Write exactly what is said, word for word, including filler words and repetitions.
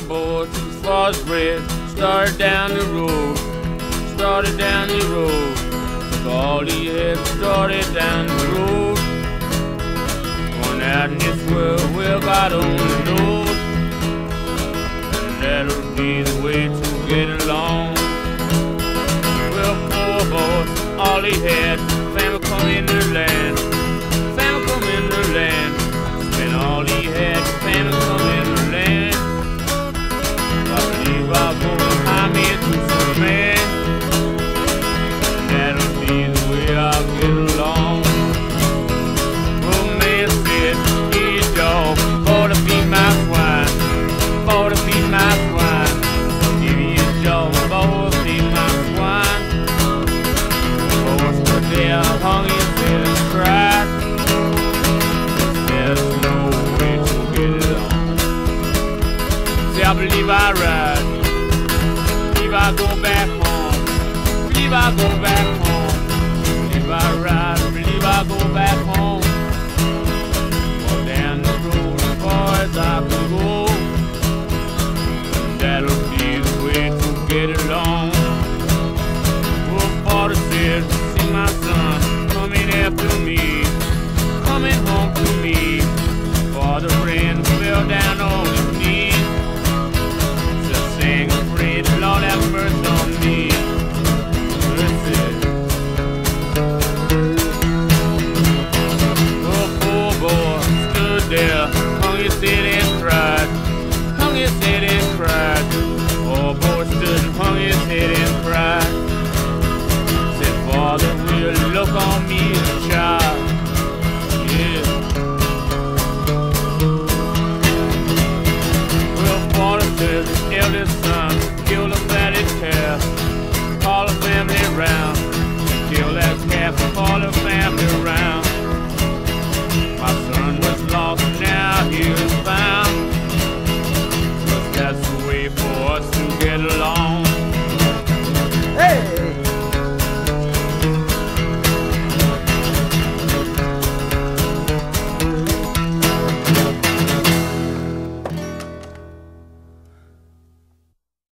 boy took his father's bread, started down the road, started down the road. Took all he had, started down the road. Going out in this world, well, God only knows. And that'll be the way to get along. Well, poor boy, all he had, family come in the land, family come in the land. Spent all he had, family come in the land. I believe I'll go behind me to some man. And that'll be the way I'll get along. Well, man said, here you go, for to feed my swine, for to feed my swine. Give you a job, for to feed my swine. For stood there, hung his head and cried. There's no way to get it on. See, I believe I ride, believe I go back home, believe I go back home, believe I ride, believe I go back home. Walk down the road as far as I can go. And that'll be the way to get along. Well, father said, see my son coming after me, coming home to me. Father ran, fell down on his knees. Just sang a prayer, Lord have mercy on me. Mercy. Oh, poor boy stood there, hung his head and cried, hung his head and cried. Poor boy stood and hung his head and cried. Said, Father, will you look on me as a child? Yeah. Well, father said, his eldest son